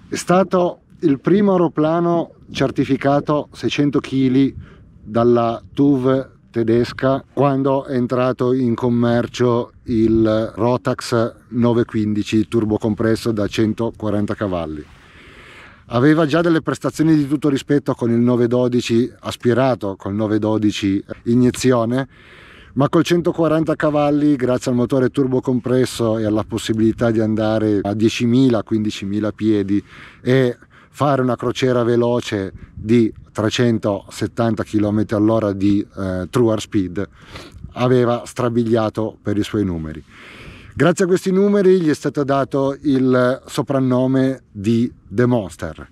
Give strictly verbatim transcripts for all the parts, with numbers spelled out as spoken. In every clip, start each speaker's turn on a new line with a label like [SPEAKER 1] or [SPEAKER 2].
[SPEAKER 1] È stato il primo aeroplano certificato seicento chili dalla T U V tedesca quando è entrato in commercio il Rotax novecentoquindici turbocompresso da centoquaranta cavalli. Aveva già delle prestazioni di tutto rispetto con il novecentododici aspirato, col novecentododici iniezione, ma col centoquaranta cavalli, grazie al motore turbocompresso e alla possibilità di andare a diecimila quindicimila piedi e fare una crociera veloce di trecentosettanta chilometri all'ora di eh, true air speed, aveva strabiliato per i suoi numeri. Grazie a questi numeri gli è stato dato il soprannome di The Monster,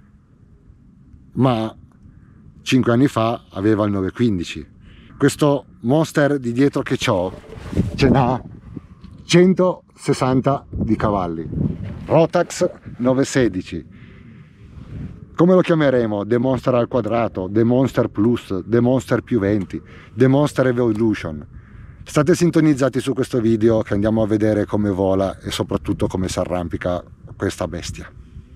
[SPEAKER 1] ma cinque anni fa aveva il novecentoquindici. Questo Monster di dietro che ho ce n'ha centosessanta di cavalli, Rotax novecentosedici. Come lo chiameremo? The Monster al quadrato, The Monster Plus, The Monster più venti, The Monster Evolution. State sintonizzati su questo video che andiamo a vedere come vola e soprattutto come si arrampica questa bestia.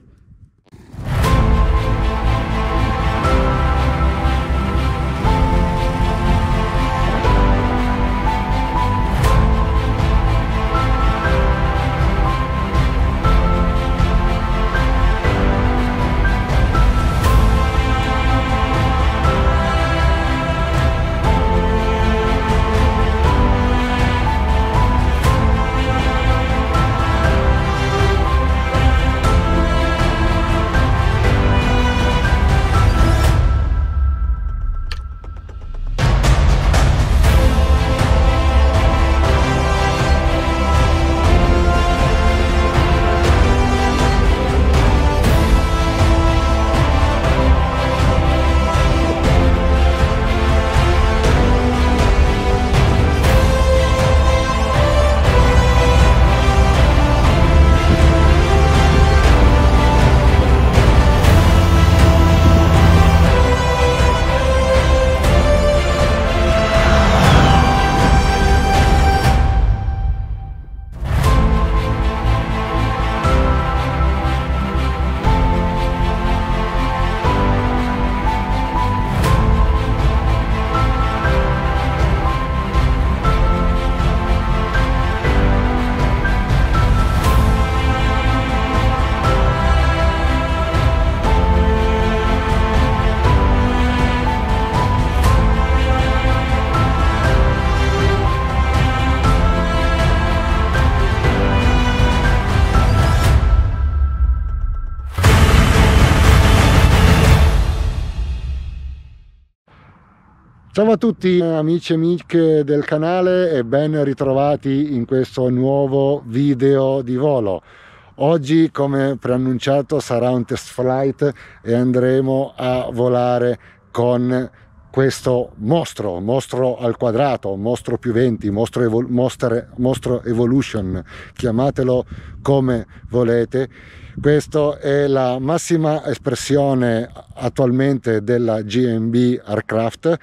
[SPEAKER 1] Ciao a tutti amici e amiche del canale e ben ritrovati in questo nuovo video di volo. Oggi, come preannunciato, sarà un test flight e andremo a volare con questo mostro, mostro al quadrato, mostro più venti, mostro, evol monster, mostro evolution, chiamatelo come volete. Questa è la massima espressione attualmente della G M B Aircraft.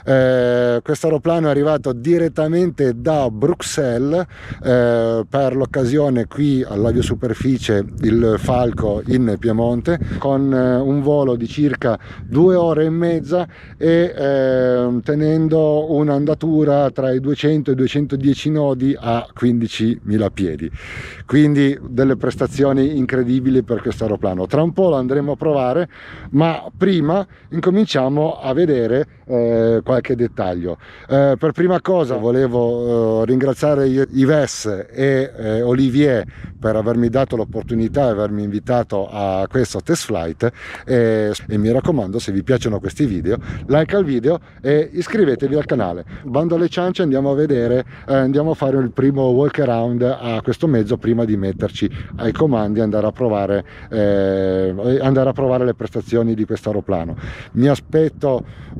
[SPEAKER 1] Eh, questo aeroplano è arrivato direttamente da Bruxelles, eh, per l'occasione qui all'aviosuperficie il Falco in Piemonte, con eh, un volo di circa due ore e mezza e eh, tenendo un'andatura tra i duecento e i duecentodieci nodi a quindicimila piedi. Quindi delle prestazioni incredibili per questo aeroplano. Tra un po' lo andremo a provare, ma prima incominciamo a vedere eh, qualche dettaglio. Eh, per prima cosa volevo eh, ringraziare Yves e eh, Olivier per avermi dato l'opportunità e avermi invitato a questo test flight e, e mi raccomando, se vi piacciono questi video, like al video e iscrivetevi al canale. Bando alle ciance, andiamo a vedere, eh, andiamo a fare il primo walk around a questo mezzo prima di metterci ai comandi e andare a provare Eh, andare a provare le prestazioni di questo aeroplano. Mi aspetto una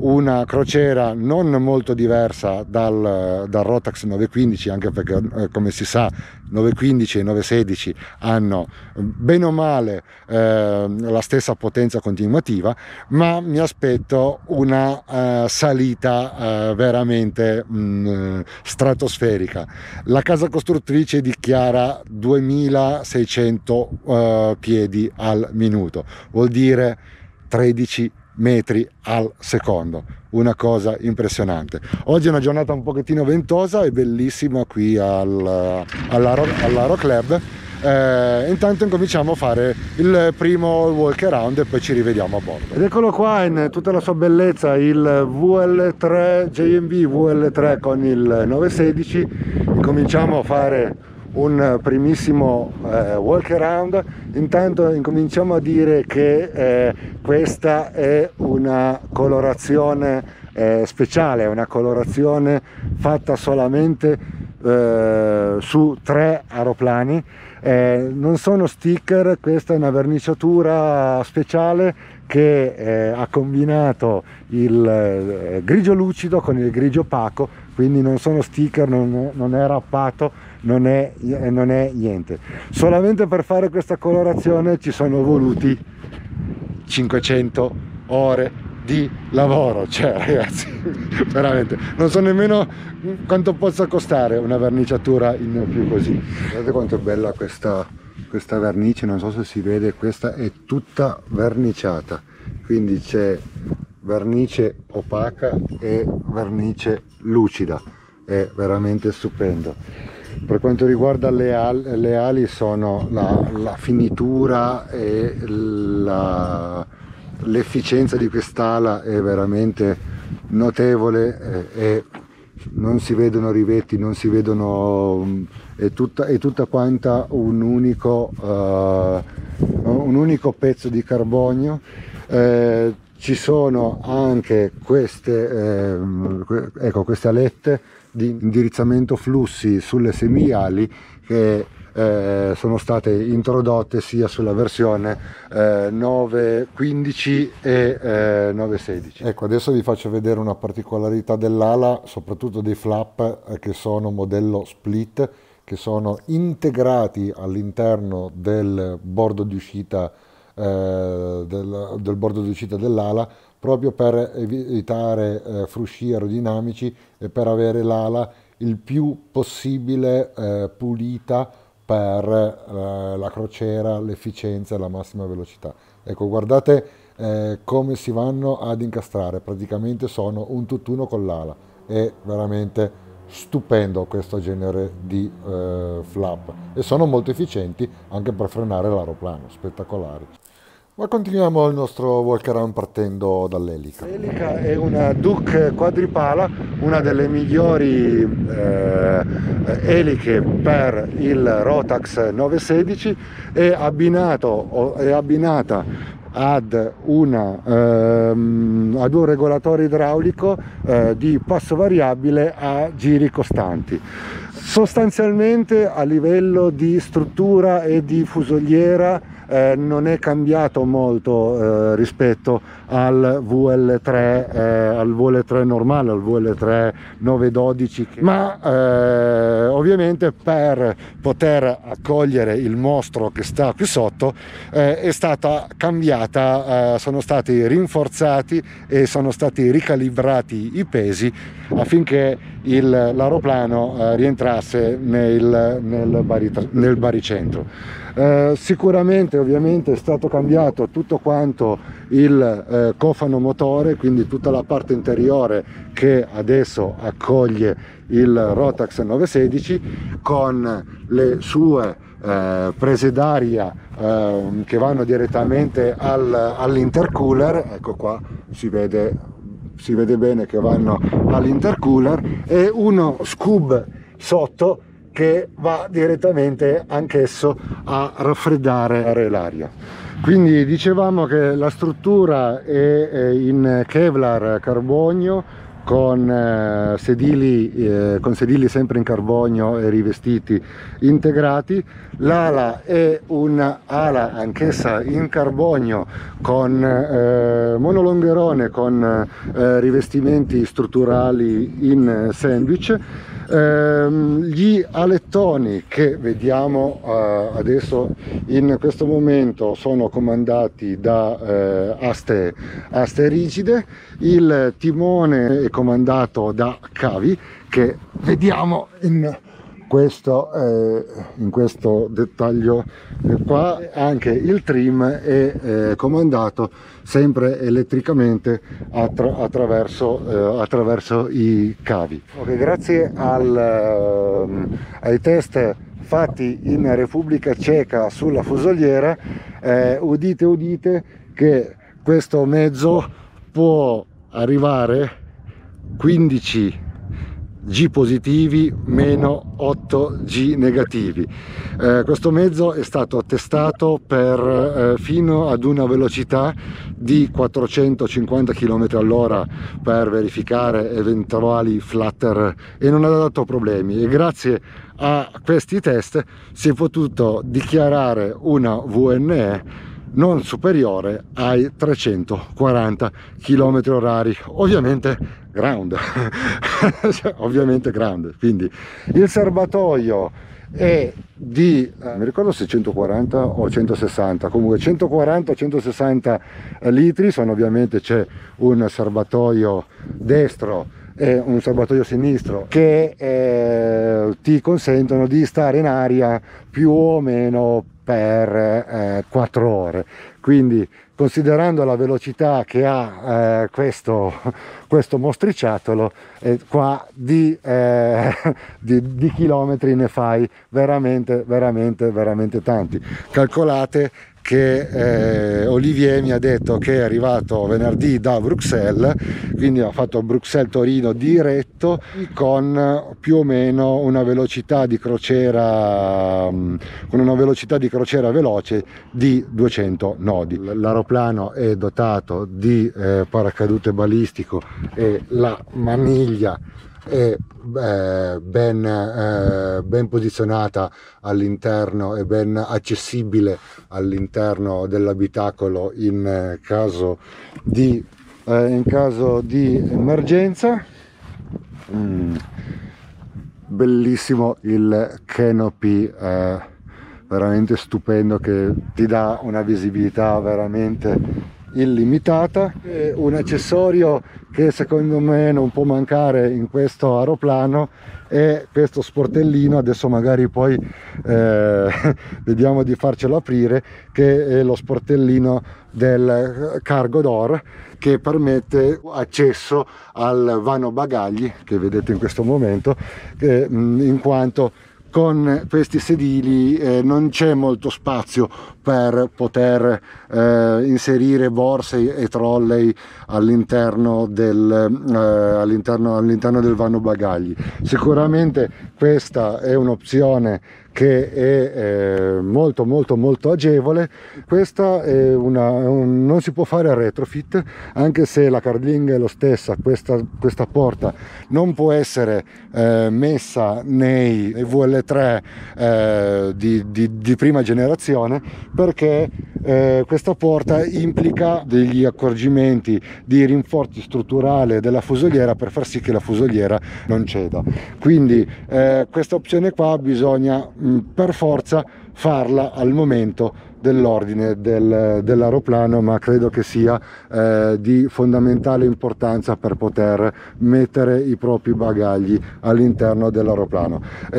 [SPEAKER 1] una crociera non molto diversa dal, dal Rotax novecentoquindici, anche perché eh, come si sa novecentoquindici e novecentosedici hanno bene o male eh, la stessa potenza continuativa, ma mi aspetto una eh, salita eh, veramente mh, stratosferica. La casa costruttrice dichiara duemilaseicento eh, piedi al minuto, vuol dire tredici metri al secondo, una cosa impressionante. Oggi è una giornata un pochettino ventosa e bellissima qui al, all'Aro, all'Aro Club. Eh, intanto incominciamo a fare il primo walk around e poi ci rivediamo a bordo. Ed eccolo qua in tutta la sua bellezza, il V L tre J M B V L tre con il novecentosedici. Cominciamo a fare un primissimo eh, walk around. Intanto incominciamo a dire che eh, questa è una colorazione eh, speciale, una colorazione fatta solamente eh, su tre aeroplani. Eh, non sono sticker, questa è una verniciatura speciale che eh, ha combinato il eh, grigio lucido con il grigio opaco, quindi non sono sticker, non, non è rappato, non è, non è niente. Solamente per fare questa colorazione ci sono voluti cinquecento ore di lavoro, cioè ragazzi veramente non so nemmeno quanto possa costare una verniciatura in più così. Guardate quanto è bella questa, questa vernice, non so se si vede, questa è tutta verniciata, quindi c'è vernice opaca e vernice lucida, è veramente stupendo. Per quanto riguarda le ali, le ali sono la, la finitura e la l'efficienza di quest'ala è veramente notevole, eh, e non si vedono rivetti, non si vedono, è tutta, è tutta quanta un unico, uh, un unico pezzo di carbonio. Eh, ci sono anche queste, eh, ecco, queste alette di indirizzamento flussi sulle semiali che Eh, sono state introdotte sia sulla versione eh, nove quindici e eh, nove sedici. Ecco, adesso vi faccio vedere una particolarità dell'ala, soprattutto dei flap eh, che sono modello split, che sono integrati all'interno del bordo di uscita eh, del, del bordo di uscita dell'ala, proprio per evitare eh, frusci aerodinamici e per avere l'ala il più possibile eh, pulita per eh, la crociera, l'efficienza e la massima velocità. Ecco, guardate eh, come si vanno ad incastrare, praticamente sono un tutt'uno con l'ala, è veramente stupendo questo genere di eh, flap e sono molto efficienti anche per frenare l'aeroplano, spettacolari. Ma continuiamo il nostro walk around partendo dall'elica. L'elica è una Duke quadripala, una delle migliori eh, eliche per il Rotax novecentosedici, è, abbinato, è abbinata ad, una, ehm, ad un regolatore idraulico eh, di passo variabile a giri costanti. Sostanzialmente a livello di struttura e di fusoliera Eh, non è cambiato molto eh, rispetto al V L tre, eh, al V L tre normale, al V L tre novecentododici, ma eh, ovviamente per poter accogliere il mostro che sta qui sotto eh, è stata cambiata, eh, sono stati rinforzati e sono stati ricalibrati i pesi affinché l'aeroplano eh, rientrasse nel, nel, bari, nel baricentro. Eh, sicuramente ovviamente è stato cambiato tutto quanto il eh, cofano motore, quindi tutta la parte interiore che adesso accoglie il Rotax novecentosedici con le sue eh, prese d'aria eh, che vanno direttamente al, all'intercooler. Ecco qua si vede, si vede bene che vanno all'intercooler, e uno scoob sotto che va direttamente anch'esso a raffreddare l'aria. Quindi dicevamo che la struttura è in Kevlar carbonio con eh, sedili eh, con sedili sempre in carbonio e rivestiti integrati. L'ala è un'ala anch'essa in carbonio con eh, monolongherone con eh, rivestimenti strutturali in sandwich. Ehm, gli alettoni che vediamo eh, adesso in questo momento sono comandati da eh, aste, aste rigide. Il timone è comandato da cavi che vediamo in questo, eh, in questo dettaglio qua. Anche il trim è eh, comandato sempre elettricamente attra attraverso, eh, attraverso i cavi. Okay, grazie al, eh, ai test fatti in Repubblica Ceca sulla fusoliera, eh, udite udite che questo mezzo può arrivare quindici G positivi meno otto G negativi. Eh, questo mezzo è stato testato per eh, fino ad una velocità di quattrocentocinquanta chilometri all'ora per verificare eventuali flutter e non ha dato problemi, e grazie a questi test si è potuto dichiarare una V N E non superiore ai trecentoquaranta chilometri orari, ovviamente ground. Cioè, ovviamente ground. Quindi il serbatoio è di eh, mi ricordo se centoquaranta o centosessanta, comunque centoquaranta o centosessanta litri sono. Ovviamente c'è un serbatoio destro e un serbatoio sinistro che eh, ti consentono di stare in aria più o meno per eh, quattro ore. Quindi, considerando la velocità che ha eh, questo, questo mostriciattolo, eh, qua di, eh, di, di chilometri ne fai veramente veramente veramente tanti. Calcolate che eh, Olivier mi ha detto che è arrivato venerdì da Bruxelles, quindi ha fatto Bruxelles-Torino diretto con più o meno una velocità di crociera con una velocità di crociera veloce di duecento nodi. L'aeroplano è dotato di eh, paracadute balistico e la maniglia è eh, ben, eh, ben posizionata all'interno e ben accessibile all'interno dell'abitacolo in eh, caso di eh, in caso di emergenza. Mm. Bellissimo il canopy, eh, veramente stupendo, che ti dà una visibilità veramente illimitata. E un accessorio che secondo me non può mancare in questo aeroplano è questo sportellino. Adesso magari poi eh, vediamo di farcelo aprire, che è lo sportellino del cargo door, che permette accesso al vano bagagli che vedete in questo momento, che, in quanto con questi sedili eh, non c'è molto spazio per poter eh, inserire borse e trolley all'interno del, eh, all'interno, all'interno del vano bagagli. Sicuramente questa è un'opzione che è eh, molto molto molto agevole. Questa è una, un, non si può fare retrofit, anche se la Cardling è lo stessa. Questa, questa porta non può essere eh, messa nei V L tre eh, di, di, di prima generazione, perché eh, questa porta implica degli accorgimenti di rinforzi strutturali della fusoliera per far sì che la fusoliera non ceda. Quindi eh, questa opzione qua bisogna mh, per forza farla al momento dell'ordine del, dell'aeroplano, ma credo che sia eh, di fondamentale importanza per poter mettere i propri bagagli all'interno dell'aeroplano.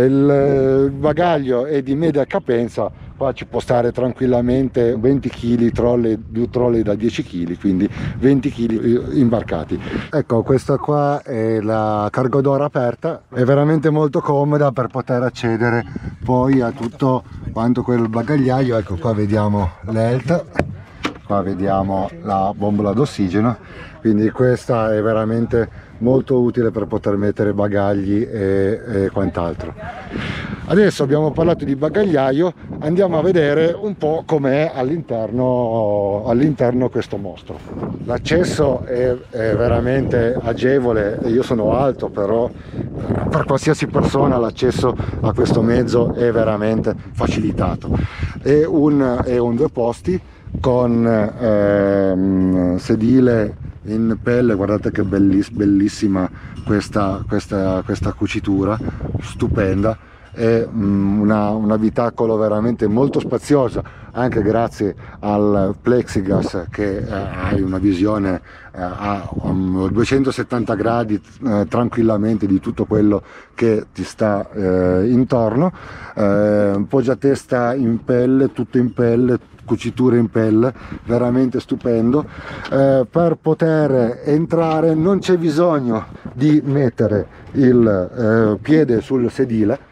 [SPEAKER 1] Il bagaglio è di media capienza, qua ci può stare tranquillamente venti chili, trolley, due trolley da dieci chili, quindi venti chili imbarcati. Ecco, questa qua è la cargo door aperta, è veramente molto comoda per poter accedere poi a tutto quanto quel bagagliaio. Ecco, qua vediamo l'Elt, qua vediamo la bombola d'ossigeno, quindi questa è veramente molto utile per poter mettere bagagli e, e quant'altro. Adesso abbiamo parlato di bagagliaio, andiamo a vedere un po' com'è all'interno all'interno questo mostro. L'accesso è, è veramente agevole, io sono alto, però per qualsiasi persona l'accesso a questo mezzo è veramente facilitato. È un, è un due posti con ehm, sedile in pelle, guardate che belliss bellissima questa, questa, questa cucitura, stupenda. È una, un abitacolo veramente molto spaziosa, anche grazie al plexiglass che eh, hai una visione eh, a um, duecentosettanta gradi eh, tranquillamente di tutto quello che ti sta eh, intorno. Eh, poggiatesta in pelle, tutto in pelle, cuciture in pelle, veramente stupendo. Eh, per poter entrare non c'è bisogno di mettere il eh, piede sul sedile,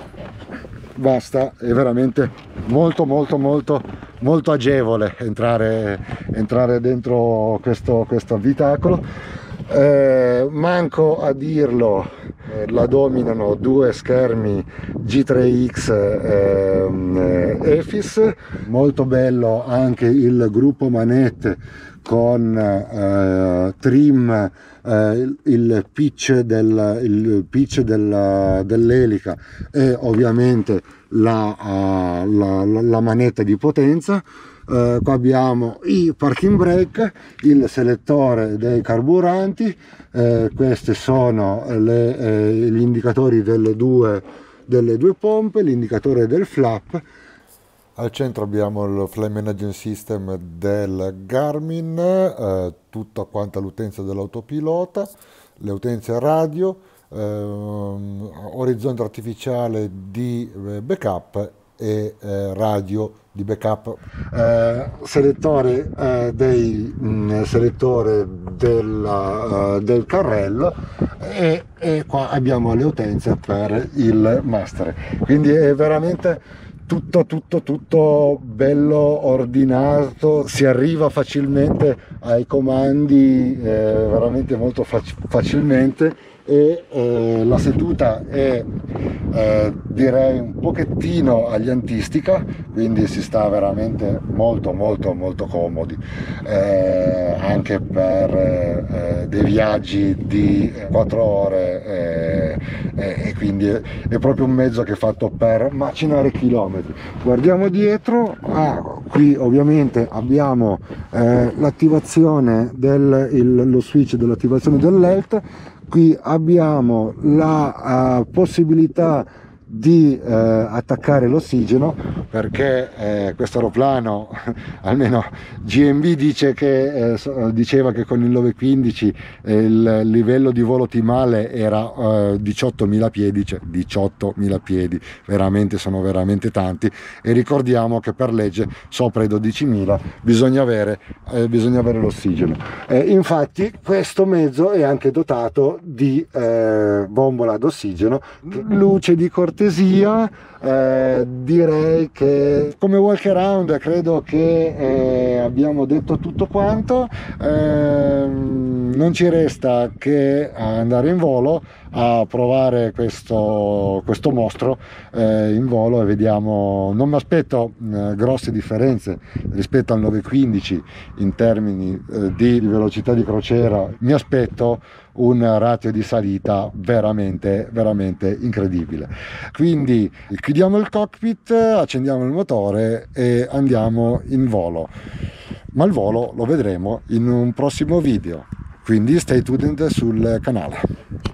[SPEAKER 1] basta, è veramente molto molto molto molto agevole entrare, entrare dentro questo, questo abitacolo. Eh, manco a dirlo, eh, la dominano due schermi G tre X eh, E F I S, molto bello anche il gruppo manette con eh, trim, eh, il, il pitch del, il pitch del, dell'elica e ovviamente la, uh, la, la, la manetta di potenza. Uh, qua abbiamo i parking brake, il selettore dei carburanti, eh, questi sono le, eh, gli indicatori delle due, delle due pompe, l'indicatore del flap. Al centro abbiamo il Flame Management System del Garmin, eh, tutta quanta l'utenza dell'autopilota, le utenze radio, eh, orizzonte artificiale di eh, backup e eh, radio di backup, eh, selettore, eh, dei, mh, selettore della, uh, del carrello e, e qua abbiamo le utenze per il master, quindi è veramente tutto tutto tutto bello ordinato, si arriva facilmente ai comandi, eh, veramente molto fac facilmente, e eh, la seduta è eh, direi un pochettino agliantistica, quindi si sta veramente molto molto molto comodi, eh, anche per eh, dei viaggi di quattro ore, eh, eh, e quindi è, è proprio un mezzo che è fatto per macinare chilometri. Guardiamo dietro, ah, qui ovviamente abbiamo eh, l'attivazione del il, lo switch dell'attivazione dell'E L T. Qui abbiamo la uh, possibilità di eh, attaccare l'ossigeno, perché eh, questo aeroplano, almeno G M B dice che, eh, diceva che con il nove quindici eh, il livello di volo ottimale era eh, diciottomila piedi, cioè diciottomila piedi, veramente sono veramente tanti, e ricordiamo che per legge sopra i dodicimila bisogna avere, eh, bisogna avere l'ossigeno. Eh, infatti questo mezzo è anche dotato di eh, bombola d'ossigeno, luce di cortesia. Eh, direi che come walk around credo che eh, abbiamo detto tutto quanto. Eh, non ci resta che andare in volo a provare questo, questo mostro eh, in volo, e vediamo. Non mi aspetto eh, grosse differenze rispetto al nove quindici in termini eh, di velocità di crociera, mi aspetto un ratio di salita veramente veramente incredibile. Quindi chiudiamo il cockpit, accendiamo il motore e andiamo in volo, ma il volo lo vedremo in un prossimo video, quindi stay tuned sul canale.